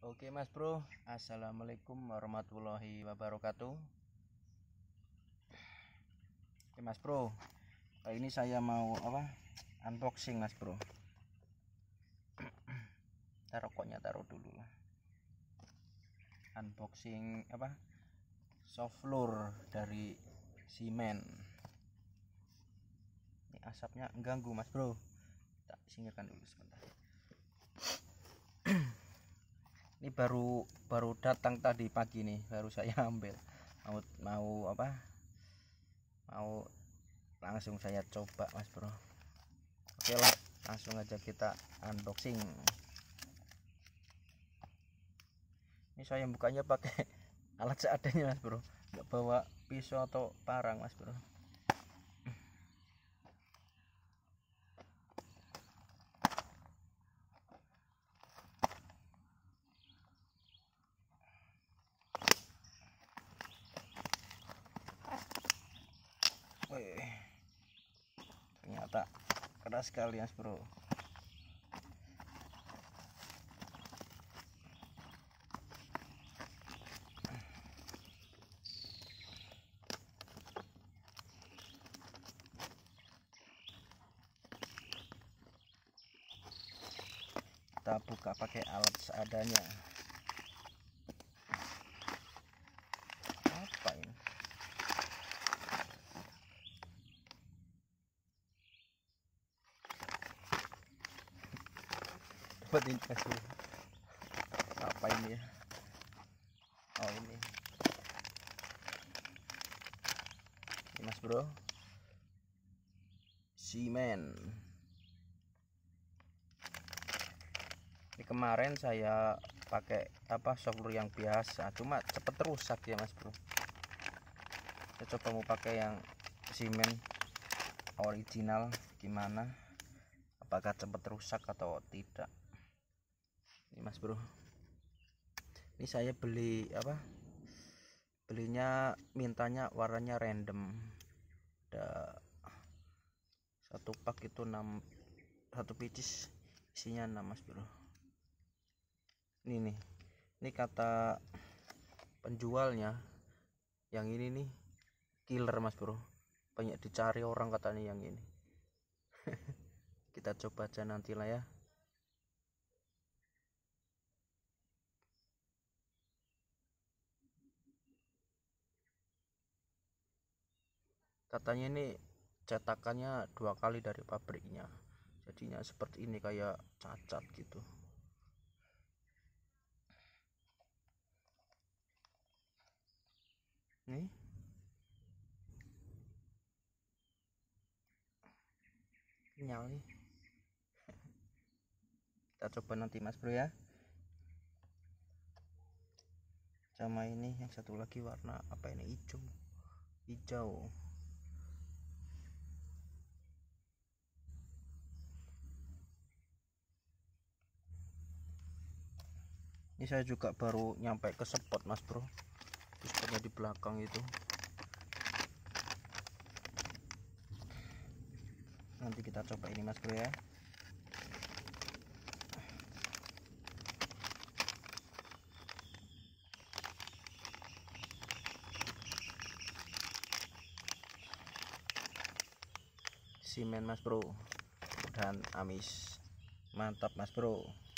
Oke Mas Bro, Assalamualaikum warahmatullahi wabarakatuh. Oke Mas Bro, kali ini saya mau unboxing Mas Bro. Rokoknya taruh dulu lah. Unboxing soft floor dari Simen. Ini asapnya mengganggu Mas Bro, tak singkirkan dulu sebentar. Ini baru datang tadi pagi nih, baru saya ambil. Mau langsung saya coba Mas Bro. Oke lah, langsung aja kita unboxing. Ini saya bukanya pakai alat seadanya Mas Bro, nggak bawa pisau atau parang Mas Bro. Wih, ternyata keras sekali Mas Bro. Kita buka pakai alat seadanya. Apa ini? Dapat ini Mas Bro. Apa ini ya? Oh ini Mas Bro, Simen. Ini kemarin saya pakai software yang biasa, cuma cepet rusak ya Mas Bro. Saya coba mau pakai yang Simen original, gimana, apakah cepet rusak atau tidak. Ini Mas Bro, ini saya belinya mintanya warnanya random. Ada satu pak itu 6, satu pieces isinya 6 Mas Bro. Ini kata penjualnya, yang ini nih killer Mas Bro, banyak dicari orang katanya yang ini. Kita coba aja nantilah ya. Katanya ini cetakannya 2 kali dari pabriknya, jadinya seperti ini, kayak cacat gitu. Nih nyal nih. Kita coba nanti Mas Bro ya. Sama ini yang satu lagi warna apa ini, hijau. Ini saya juga baru nyampe ke spot Mas Bro, spotnya di belakang itu. Nanti kita coba ini Mas Bro ya. Simen Mas Bro dan amis, mantap Mas Bro.